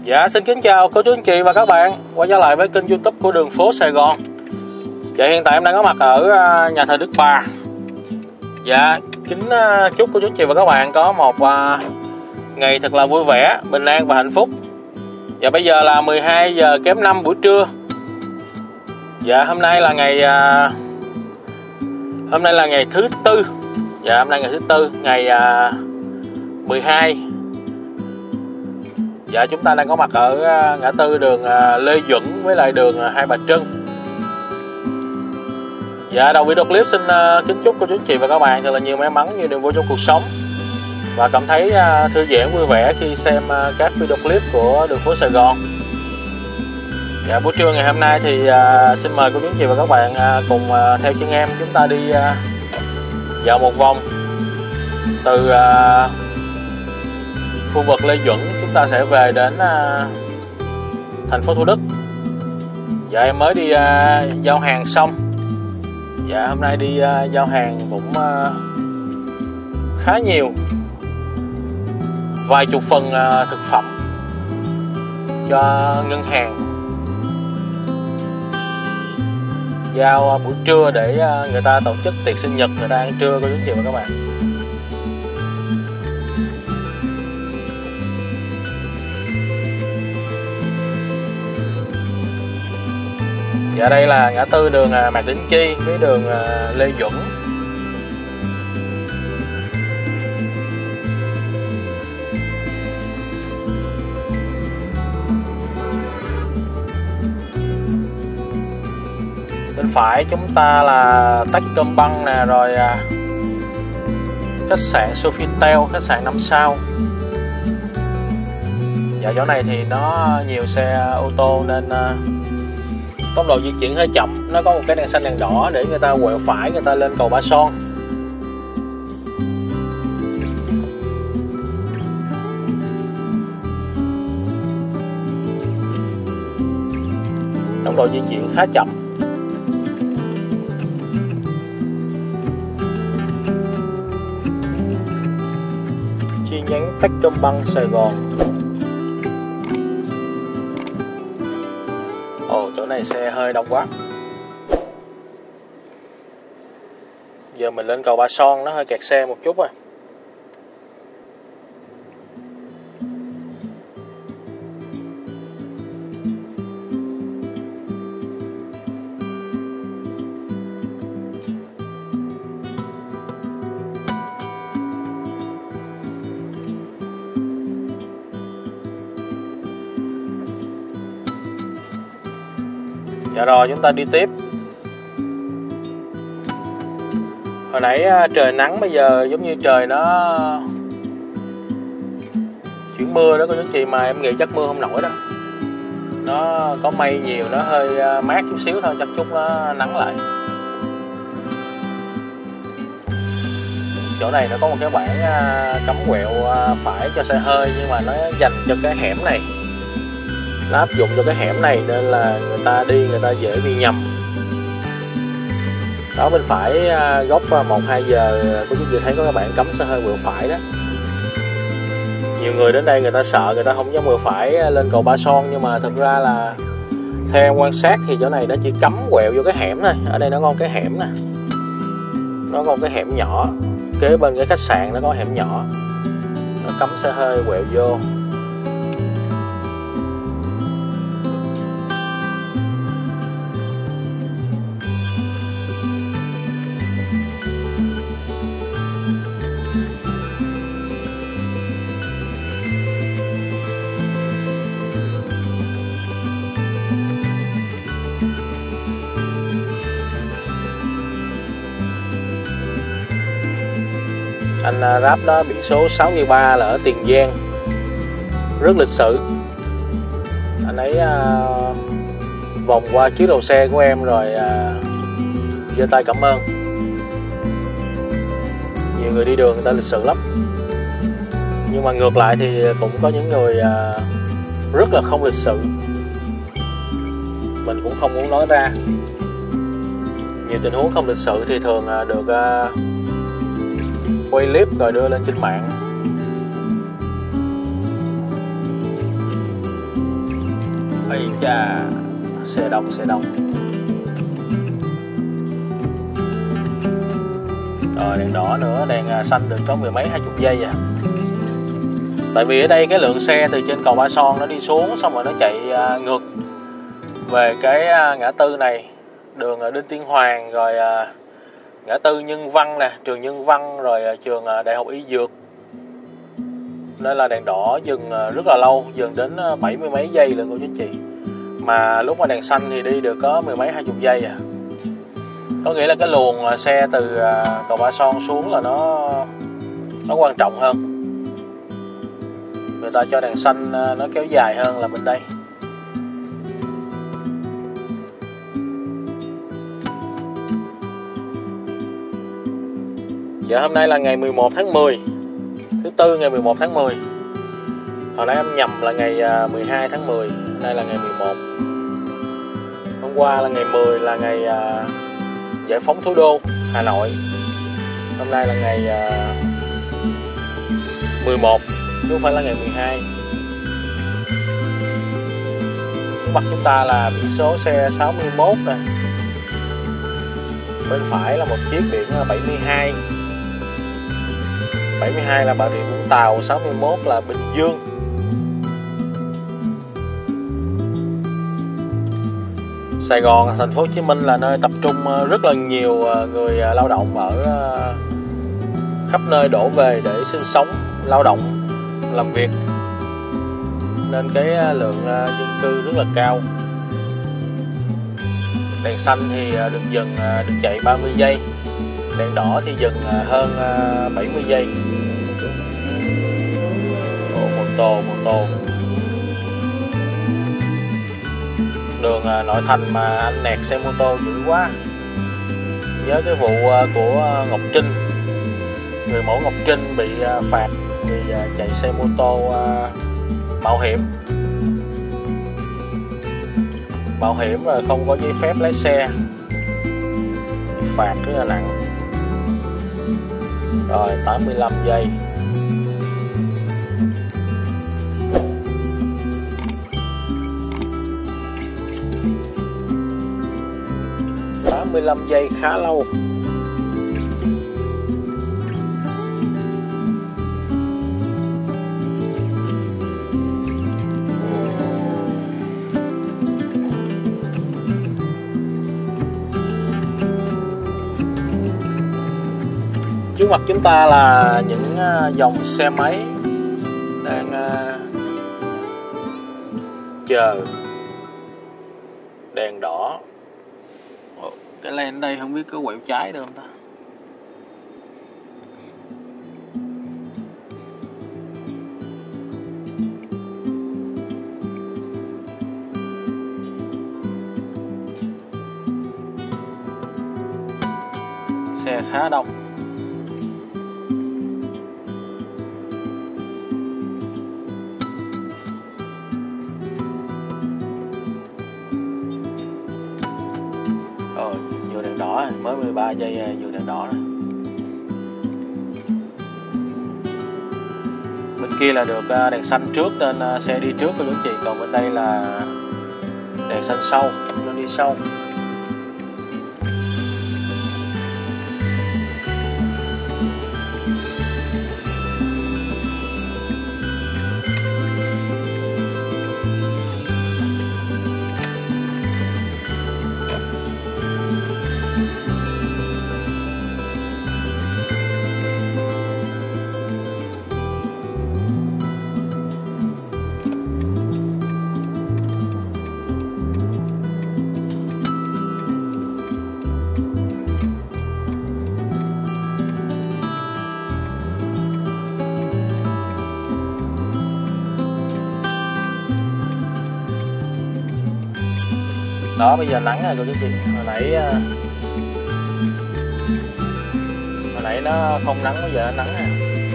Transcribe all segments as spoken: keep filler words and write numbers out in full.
Dạ, xin kính chào cô chú anh chị và các bạn quay trở lại với kênh YouTube của Đường Phố Sài Gòn. Dạ, hiện tại em đang có mặt ở nhà thờ Đức Bà. Dạ, kính chúc cô chú anh chị và các bạn có một ngày thật là vui vẻ, bình an và hạnh phúc. Dạ, bây giờ là mười hai giờ kém năm buổi trưa. Dạ, hôm nay là ngày Hôm nay là ngày thứ tư. Dạ, hôm nay ngày thứ tư, ngày mười hai. Dạ, chúng ta đang có mặt ở ngã tư đường Lê Duẩn với lại đường Hai Bà Trưng. Dạ, đầu video clip xin kính chúc cô chú anh chị và các bạn thật là nhiều may mắn, nhiều niềm vui trong cuộc sống và cảm thấy thư giãn vui vẻ khi xem các video clip của Đường Phố Sài Gòn. Dạ, buổi trưa ngày hôm nay thì xin mời cô chú anh chị và các bạn cùng theo chân em chúng ta đi dạo một vòng từ khu vực Lê Duẩn, chúng ta sẽ về đến uh, thành phố Thủ Đức. Dạ, em mới đi uh, giao hàng xong. Dạ, hôm nay đi uh, giao hàng cũng uh, khá nhiều, vài chục phần uh, thực phẩm cho ngân hàng. Giao uh, buổi trưa để uh, người ta tổ chức tiệc sinh nhật, người ta ăn trưa cô chú anh chị và các bạn. Dạ, đây là ngã tư đường Mạc Đỉnh Chi với đường Lê Duẩn. Bên phải chúng ta là Techcombank nè, rồi khách sạn Sofitel, khách sạn năm sao. Dạ, chỗ này thì nó nhiều xe ô tô nên tốc độ di chuyển hơi chậm. Nó có một cái đèn xanh đèn đỏ để người ta quẹo phải, người ta lên cầu Ba Son. Tốc độ di chuyển khá chậm. Chi nhánh Techcombank Sài Gòn. Ồ, chỗ này xe hơi đông quá. Giờ mình lên cầu Ba Son nó hơi kẹt xe một chút rồi. Dạ rồi, chúng ta đi tiếp. Hồi nãy trời nắng, bây giờ giống như trời nó chuyển mưa đó cô chú chị, mà em nghĩ chắc mưa không nổi đó. Nó có mây nhiều, nó hơi mát chút xíu thôi, chắc chút nó nắng lại. Chỗ này nó có một cái bảng cấm quẹo phải cho xe hơi, nhưng mà nó dành cho cái hẻm này, nó áp dụng cho cái hẻm này nên là người ta đi người ta dễ bị nhầm. Đó, bên phải góc một hai giờ cô chú chị thấy có các bạn cấm xe hơi quẹo phải đó. Nhiều người đến đây người ta sợ, người ta không dám quẹo phải lên cầu Ba Son, nhưng mà thực ra là theo em quan sát thì chỗ này nó chỉ cấm quẹo vô cái hẻm thôi. Ở đây nó có cái hẻm nè, nó có cái hẻm nhỏ kế bên cái khách sạn, nó có hẻm nhỏ, nó cấm xe hơi quẹo vô. Anh Grab đó biển số sáu ba là ở Tiền Giang, rất lịch sự. Anh ấy uh, vòng qua chiếc đầu xe của em rồi uh, giơ tay cảm ơn. Nhiều người đi đường người ta lịch sự lắm, nhưng mà ngược lại thì cũng có những người uh, rất là không lịch sự. Mình cũng không muốn nói ra. Nhiều tình huống không lịch sự thì thường uh, được uh, quay clip rồi đưa lên trên mạng. Ây cha, xe đông xe đông. Rồi đèn đỏ nữa, đèn xanh được có mười mấy hai chục giây à. Tại vì ở đây cái lượng xe từ trên cầu Ba Son nó đi xuống, xong rồi nó chạy ngược về cái ngã tư này, đường Đinh Tiên Hoàng, rồi ngã tư Nhân Văn nè, trường Nhân Văn, rồi trường Đại học Y Dược. Nên là đèn đỏ dừng rất là lâu, dừng đến bảy mươi mấy giây luôn cô chú chị. Mà lúc mà đèn xanh thì đi được có mười mấy hai chục giây à. Có nghĩa là cái luồng xe từ cầu Ba Son xuống là nó nó quan trọng hơn. Người ta cho đèn xanh nó kéo dài hơn là bên đây. Dạ hôm nay là ngày mười một tháng mười, thứ tư ngày mười một tháng mười. Hồi nãy em nhầm là ngày mười hai tháng mười, hôm nay là ngày mười một. Hôm qua là ngày mười là ngày giải phóng thủ đô Hà Nội. Hôm nay là ngày mười một chứ không phải là ngày mười hai. Trước mặt chúng ta là biển số xe sáu mươi mốt nè. Bên phải là một chiếc biển bảy mươi hai. bảy mươi hai là Bà Rịa Vũng Tàu, sáu mươi mốt là Bình Dương. Sài Gòn, thành phố Hồ Chí Minh là nơi tập trung rất là nhiều người lao động ở khắp nơi đổ về để sinh sống, lao động, làm việc. Nên cái lượng dân cư rất là cao. Đèn xanh thì được dừng, được chạy ba mươi giây. Đèn đỏ thì dừng hơn bảy mươi giây. Ồ, mô tô, mô tô. Đường nội thành mà anh nẹt xe mô tô dữ quá. Nhớ cái vụ của Ngọc Trinh, người mẫu Ngọc Trinh bị phạt vì chạy xe mô tô mạo hiểm. Mạo hiểm rồi không có giấy phép lái xe, phạt rất là nặng. Rồi tám mươi lăm giây. tám mươi lăm giây khá lâu. Trước mặt chúng ta là những dòng xe máy đang chờ đèn đỏ. Cái len đây không biết có quẹo trái được không ta? Xe khá đông. Rồi, vừa đèn đỏ rồi, mới mười ba giây vừa đèn đỏ rồi. Bên kia là được đèn xanh trước nên xe đi trước của chú chị, còn bên đây là đèn xanh sau nên đi sau. Đó, bây giờ nắng rồi cô chú chị. Hồi nãy Hồi nãy nó không nắng, bây giờ nó nắng nè.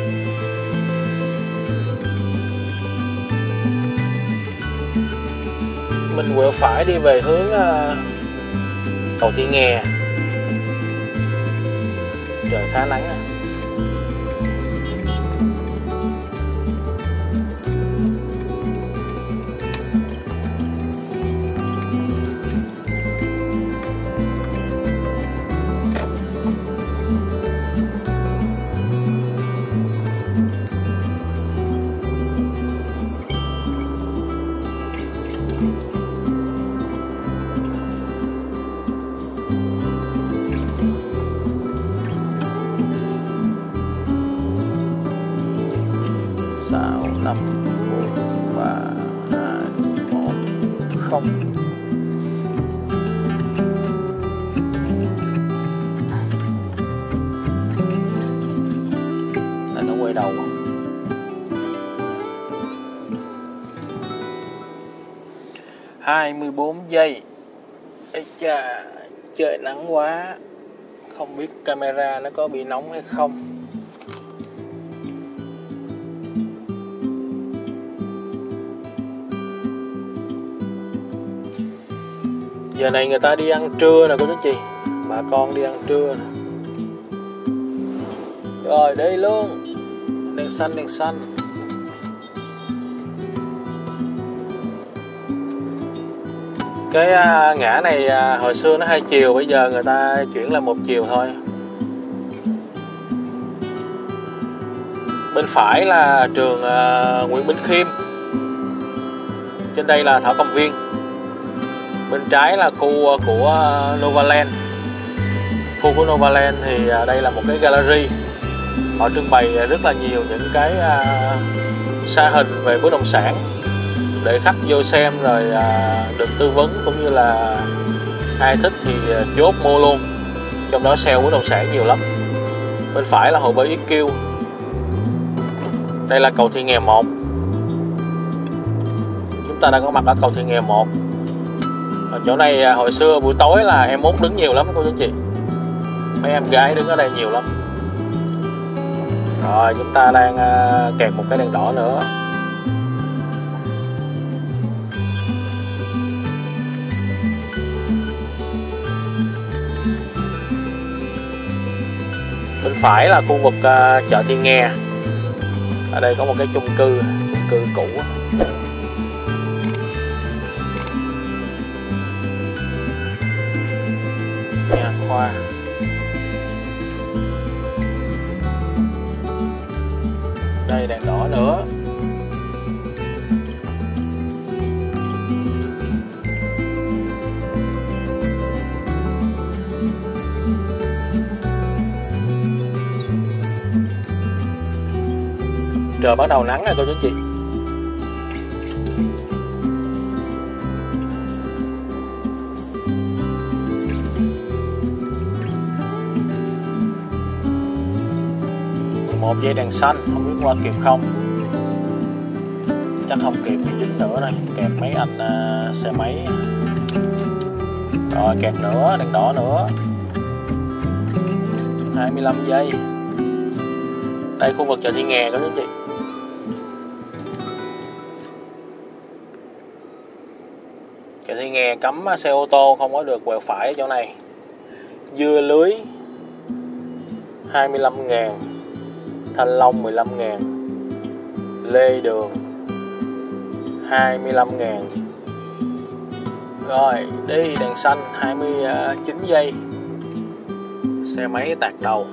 Mình quẹo phải đi về hướng cầu Thị Nghè. Trời khá nắng à. năm, bốn, ba, hai, một, không. Này nó quay đầu. hai mươi bốn giây. Ây cha, trời nắng quá. Không biết camera nó có bị nóng hay không. Giờ này người ta đi ăn trưa nè cô chú chị. Bà con đi ăn trưa nè. Rồi đây luôn. Đèn xanh, đèn xanh. Cái uh, ngã này uh, hồi xưa nó hai chiều, bây giờ người ta chuyển là một chiều thôi. Bên phải là trường uh, Nguyễn Bỉnh Khiêm. Trên đây là Thảo Cầm Viên. Bên trái là khu của Novaland. Khu của Novaland thì uh, đây là một cái gallery. Họ trưng bày rất là nhiều những cái uh, sa hình về bất động sản để khách vô xem rồi à, được tư vấn, cũng như là ai thích thì chốt mua luôn. Trong đó sale bất động sản nhiều lắm. Bên phải là hồ bơi ích kiu. Đây là cầu Thị Nghè một. Chúng ta đang có mặt ở cầu Thị Nghè một. Ở chỗ này à, hồi xưa buổi tối là em út đứng nhiều lắm cô chú chị. Mấy em gái đứng ở đây nhiều lắm. Rồi chúng ta đang à, kẹt một cái đèn đỏ nữa. Bên phải là khu vực uh, chợ Thị Nghè. Ở đây có một cái chung cư, chung cư cũ. Nha khoa. Đây đèn đỏ nữa. Trời bắt đầu nắng rồi cô chú chị. Một dây đèn xanh, không biết qua kịp không. Chắc không kịp thì dính nữa đây. Kẹt mấy anh uh, xe máy. Rồi kẹt nữa, đèn đỏ nữa. hai mươi lăm giây. Đây khu vực chợ Thị Nghè cô chú chị. Chợ Thị Nghè cấm xe ô tô không có được quẹo phải ở chỗ này. Dưa lưới hai mươi lăm ngàn, thanh long mười lăm ngàn, lê đường hai mươi lăm ngàn. Rồi đi đèn xanh hai mươi chín giây. Xe máy tạt đầu.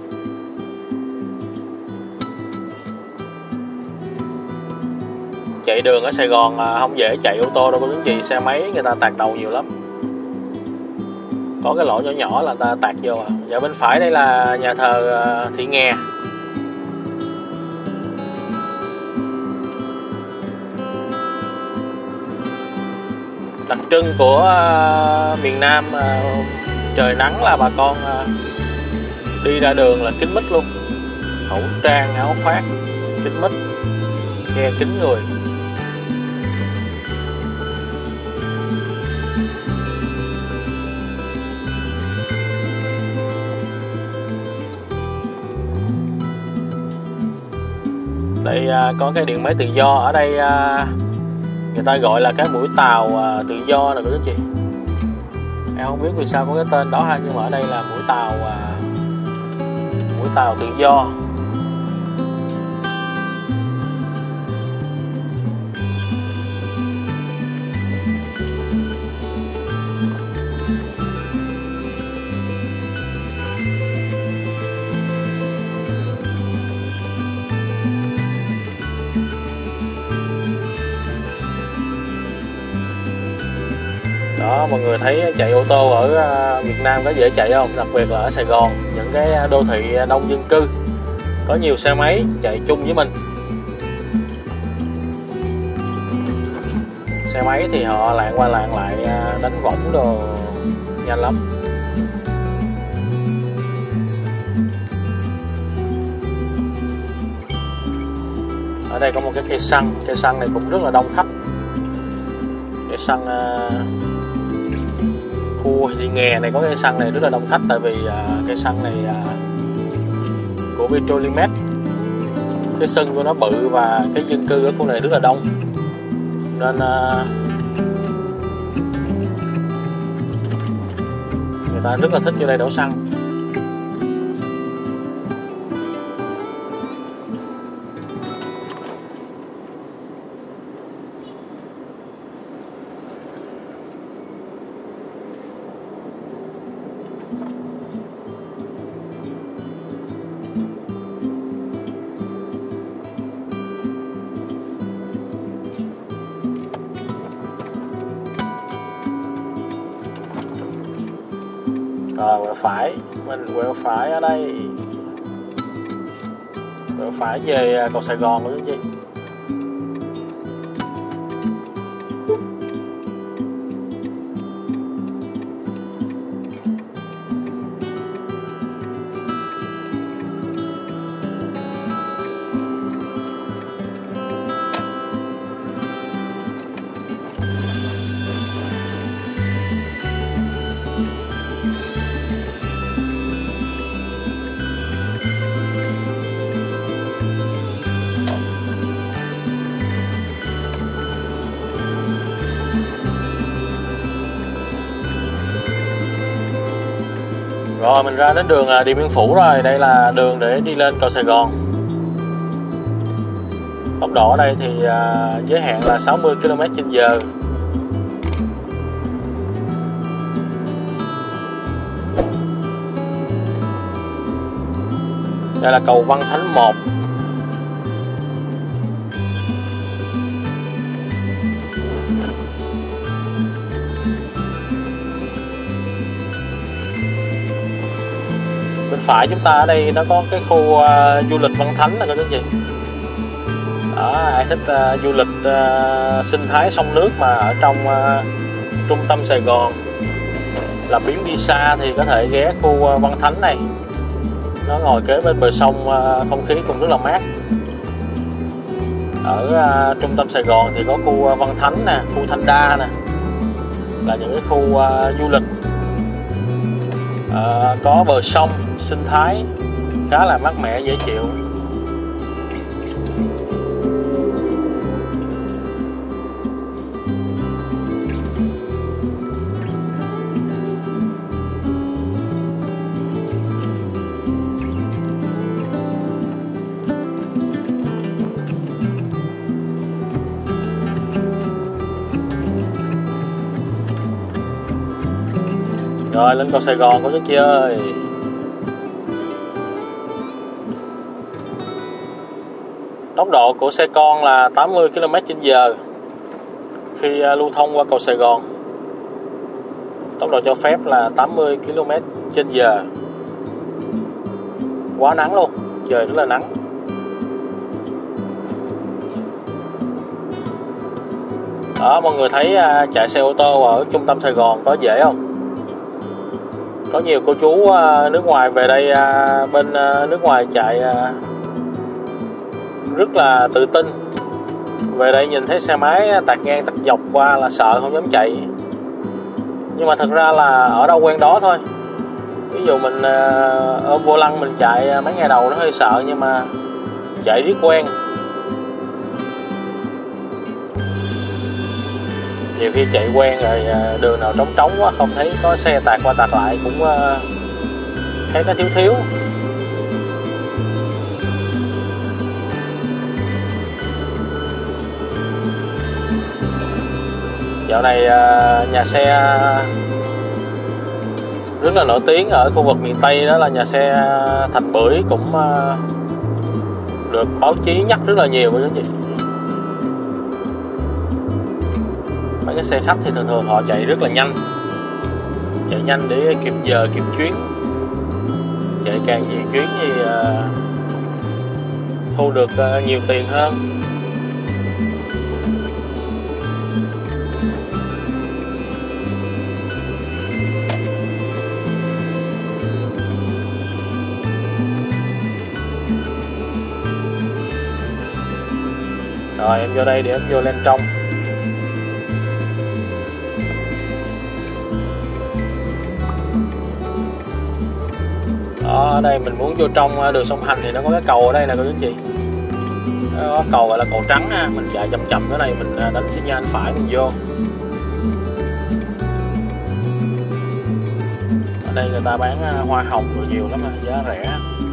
Chạy đường ở Sài Gòn không dễ chạy ô tô đâu cô chú chị, xe máy người ta tạt đầu nhiều lắm. Có cái lỗ nhỏ nhỏ là người ta tạt vô. Và bên phải đây là nhà thờ Thị Nghè. Đặc trưng của miền Nam, trời nắng là bà con đi ra đường là kín mít luôn. Khẩu trang, áo khoác, kín mít, che kín người. Đây à, có cái điện máy tự do. Ở đây à, người ta gọi là cái mũi tàu à, tự do nè cô chú chị. Em không biết vì sao có cái tên đó ha, nhưng mà ở đây là mũi tàu à, mũi tàu tự do. Đó, mọi người thấy chạy ô tô ở Việt Nam có dễ chạy không? Đặc biệt là ở Sài Gòn, những cái đô thị đông dân cư có nhiều xe máy chạy chung với mình. Xe máy thì họ lạng qua lạng lại đánh võng đồ nhanh lắm. Ở đây có một cái cây xăng, cây xăng này cũng rất là đông khách. Cây xăng uh, khu đi nghè này có cây xăng này rất là đông khách, tại vì uh, cây xăng này uh, của Petrolimex, cái sân của nó bự và cái dân cư ở khu này rất là đông, nên uh, người ta rất là thích vô đây đổ xăng. Rồi quẹo phải, mình quẹo phải ở đây, quẹo phải về cầu Sài Gòn của chú chị. Rồi mình ra đến đường Điện Biên Phủ rồi, đây là đường để đi lên cầu Sài Gòn. Tốc độ ở đây thì uh, giới hạn là sáu mươi ki lô mét trên giờ. Đây là cầu Văn Thánh một. Bên phải chúng ta ở đây nó có cái khu uh, du lịch Văn Thánh này các anh chị. Đó, ai thích uh, du lịch uh, sinh thái sông nước mà ở trong uh, trung tâm Sài Gòn, làm biến đi xa thì có thể ghé khu uh, Văn Thánh này. Nó ngồi kế bên bờ sông, uh, không khí cũng rất là mát. Ở uh, trung tâm Sài Gòn thì có khu uh, Văn Thánh nè, khu Thanh Đa nè, là những cái khu uh, du lịch uh, có bờ sông sinh thái khá là mát mẻ dễ chịu. Rồi lên cầu Sài Gòn của chú chị ơi. Tốc độ của xe con là tám mươi ki lô mét trên giờ khi lưu thông qua cầu Sài Gòn. Tốc độ cho phép là tám mươi ki lô mét trên giờ. Quá nắng luôn, trời rất là nắng. Đó, mọi người thấy chạy xe ô tô ở trung tâm Sài Gòn có dễ không? Có nhiều cô chú nước ngoài về đây, bên nước ngoài chạy rất là tự tin. Về đây nhìn thấy xe máy tạt ngang tạt dọc qua là sợ không dám chạy. Nhưng mà thật ra là ở đâu quen đó thôi. Ví dụ mình ôm vô lăng mình chạy mấy ngày đầu nó hơi sợ, nhưng mà chạy riết quen. Nhiều khi chạy quen rồi đường nào trống trống quá, không thấy có xe tạt qua tạt lại cũng thấy nó thiếu thiếu. Dạo này nhà xe rất là nổi tiếng ở khu vực miền Tây, đó là nhà xe Thành Bưởi, cũng được báo chí nhắc rất là nhiều với các chị. Mấy cái xe khách thì thường thường họ chạy rất là nhanh, chạy nhanh để kịp giờ kịp chuyến. Chạy càng nhiều chuyến thì uh, thu được uh, nhiều tiền hơn. Rồi em vô đây để em vô lên trong. Đó, ở đây mình muốn vô trong đường sông Hành thì nó có cái cầu ở đây nè cô chú anh chị. Đó, cầu gọi là cầu trắng ha, mình chạy chậm chậm cái này mình đánh xi nhan phải mình vô. Ở đây người ta bán hoa hồng rồi nhiều lắm, giá rẻ.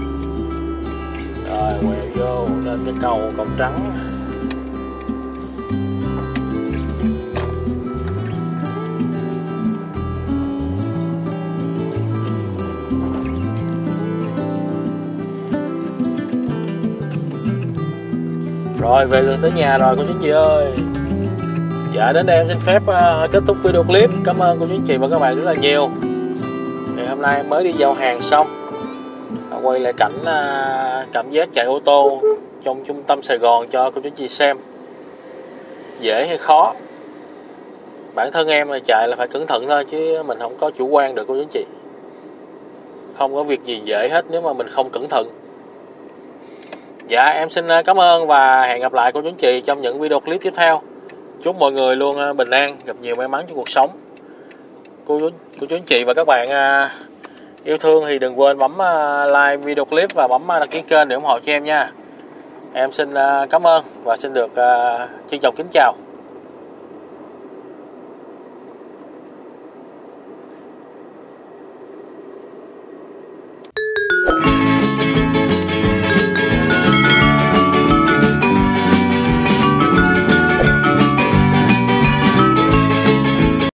Rồi quẹo vô lên cái cầu cầu trắng. Rồi về gần tới nhà rồi cô chú anh chị ơi. Dạ đến đây em xin phép uh, kết thúc video clip. Cảm ơn cô chú anh chị và các bạn rất là nhiều. Ngày hôm nay em mới đi giao hàng xong, quay lại cảnh uh, cảm giác chạy ô tô trong trung tâm Sài Gòn cho cô chú anh chị xem. Dễ hay khó? Bản thân em là chạy là phải cẩn thận thôi, chứ mình không có chủ quan được cô chú anh chị. Không có việc gì dễ hết nếu mà mình không cẩn thận. Dạ em xin cảm ơn và hẹn gặp lại cô chú anh chị trong những video clip tiếp theo. Chúc mọi người luôn bình an, gặp nhiều may mắn trong cuộc sống. Cô chú, cô chú anh chị và các bạn yêu thương thì đừng quên bấm like video clip và bấm đăng ký kênh để ủng hộ cho em nha. Em xin cảm ơn và xin được trân trọng kính chào.